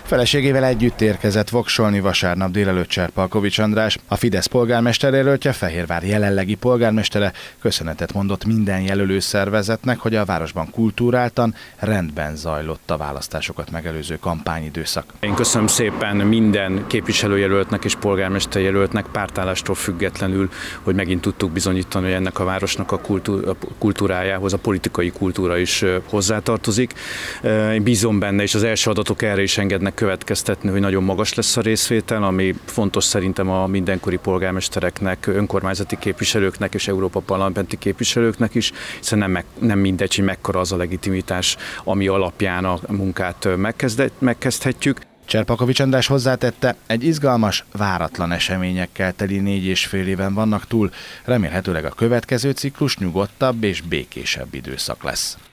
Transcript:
Feleségével együtt érkezett voksolni vasárnap délelőtt Cserpalkovics András. A Fidesz polgármesterjelöltje, Fehérvár jelenlegi polgármestere köszönetet mondott minden jelölő szervezetnek, hogy a városban kulturáltan, rendben zajlott a választásokat megelőző kampányidőszak. Én köszönöm szépen minden képviselőjelöltnek és polgármesterjelöltnek pártállástól függetlenül, hogy megint tudtuk bizonyítani, hogy ennek a városnak a kultúrájához a politikai kultúra is hozzátartozik. Én bízom benne, és az első adatok erre is engednek következtetni, hogy nagyon magas lesz a részvétel, ami fontos szerintem a mindenkori polgármestereknek, önkormányzati képviselőknek és Európa parlamenti képviselőknek is, hiszen nem mindegy, hogy mekkora az a legitimitás, ami alapján a munkát megkezdhetjük. Cserpalkovics András hozzátette, egy izgalmas, váratlan eseményekkel teli 4,5 éven vannak túl, remélhetőleg a következő ciklus nyugodtabb és békésebb időszak lesz.